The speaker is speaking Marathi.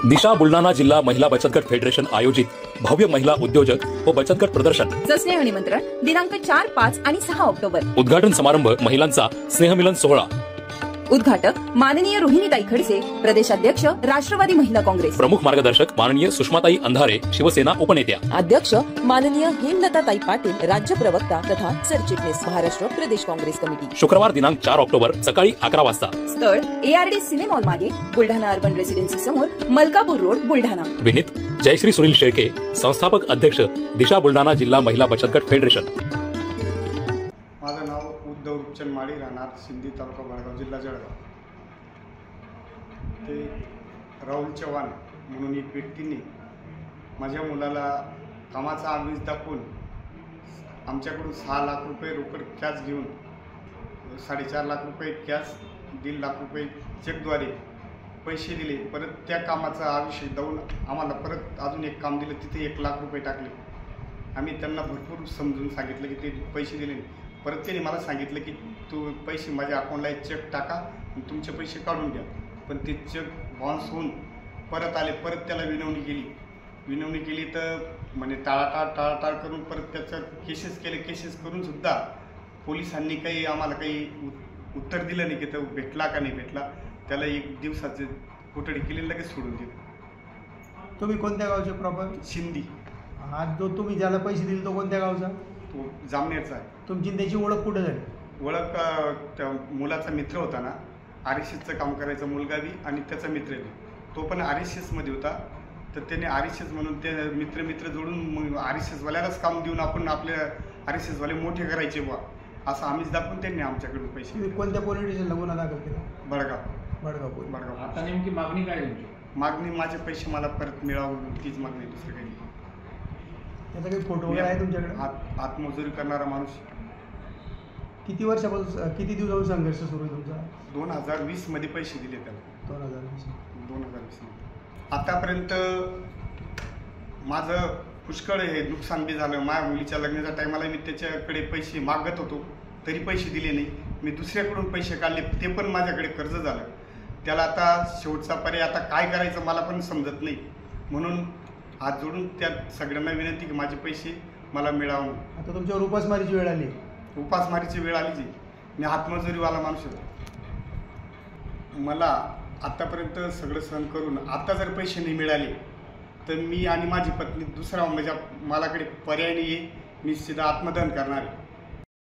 दिशा बुलढाणा जिल्हा महिला बचत गट फेडरेशन आयोजित भव्य महिला उद्योजक व बचत गट प्रदर्शन स्नेह निमंत्रण दिनांक 4, 5 आणि 6 ऑक्टोबर। उद्घाटन समारंभ महिलांचा स्नेहमिलन सोहळा। उद्घाटक माननीय रोहिणीताई खडसे, प्रदेशाध्यक्ष राष्ट्रवादी महिला काँग्रेस। प्रमुख मार्गदर्शक माननीय सुषमाताई अंधारे, शिवसेना उपनेत्या। अध्यक्ष माननीय हेमलताताई पाटील, राज्य प्रवक्ता तथा सरचिटणीस, महाराष्ट्र प्रदेश काँग्रेस कमिटी। शुक्रवार दिनांक 4 ऑक्टोबर सकाळी 11 वाजता। स्थळ ARD सिनेमॉल मागे, बुलढाणा अर्बन रेसिडेन्सी समोर, मलकापूर रोड, बुलढाणा। विनीत जयश्री सुनील शेळके, संस्थापक अध्यक्ष दिशा बुलढाणा जिल्हा महिला बचत गट फेडरेशन। माझं नाव उद्धव रूपचंद माळी, राहणार सिंधी, तालुका बळगाव, जिल्हा जळगाव। ते राहुल चव्हाण म्हणून एक व्यक्तीने माझ्या मुलाला कामाचा आमिष दाखवून आमच्याकडून 6 लाख रुपये रोकड कॅश घेऊन 4.5 लाख रुपये कॅश, 1.5 लाख रुपये चेकद्वारे पैसे दिले। परत त्या कामाचा आविष्य देऊन आम्हाला परत अजून एक काम दिलं, तिथे 1 लाख रुपये टाकले। आम्ही त्यांना भरपूर समजून सांगितलं की ते पैसे दिले नाही। परत त्यांनी मला सांगितलं की तू पैसे माझ्या अकाउंटला एक चेक टाका आणि तुमचे पैसे काढून द्या। पण ते चेक बाउन्स होऊन परत आले। परत त्याला विनवणी केली तर म्हणजे टाळाटाळ करून परत त्याचं केसेस केले। केसेस करून सुद्धा पोलिसांनी काही आम्हाला काही उत्तर दिलं नाही की तो भेटला का नाही भेटला। त्याला 1 दिवसाचे कोठडी केली, लगेच सोडून दिलं। तुम्ही कोणत्या गावचे प्रॉपर? शिंदी। हा जो तुम्ही ज्याला पैसे दिले तो कोणत्या गावचा? तो जामनेरचा आहे। तुमची त्याची ओळख कुठे झाली? ओळख त्या मुलाचा मित्र होता ना, RSSचं काम करायचा मुलगा बी आणि त्याचा मित्र बी, तो पण RSSमध्ये होता। तर त्याने RSS म्हणून ते मित्र जोडून मग RSSवाल्यालाच काम देऊन आपण आपल्या RSSवाले मोठे करायचे बा, असं आम्हीच दाखवून त्यांनी आमच्याकडून पैसे। तुम्ही कोणत्या पोलीस स्टेशनला गुन्हा दाखल केला? बडगाव। आता नेमकी मागणी काय तुमची? मागणी माझे पैसे मला परत मिळावं, तीच मागणी, दुसरं काही नाही। त्याचा काही फोटो वगैरे आहे तुमच्याकडे? आत्मजुरी करणारा माणूस। किती वर्षापासून, किती दिवसापासून संघर्ष सुरू आहे तुमचा? 2020 मध्ये पैसे दिले त्याला। 2020 आतापर्यंत माझं पुष्कळ हे नुकसान बी झालं। माझ्या मुलीच्या लग्नाच्या टायमाला मी त्याच्याकडे पैसे मागत होतो, तरी पैसे दिले नाही। मी दुसऱ्याकडून पैसे काढले, ते पण माझ्याकडे कर्ज झालं। त्याला आता शेवटचा पर्याय आता काय करायचं मला पण समजत नाही। म्हणून हात जोडून त्या सगळ्यांना विनंती की माझे पैसे मला मिळावं। आता तुमच्यावर उपासमारीची वेळ आली? उपासमारीची वेळ आली जी, मी हातमजुरीवाला माणूस होतो। मला आतापर्यंत सगळं सहन करून आता जर पैसे नाही मिळाले तर मी आणि माझी पत्नी दुसरा म्हणजे माझ्याकडे पर्याय नाही आहे, मी सीधा आत्मदहन करणार आहे।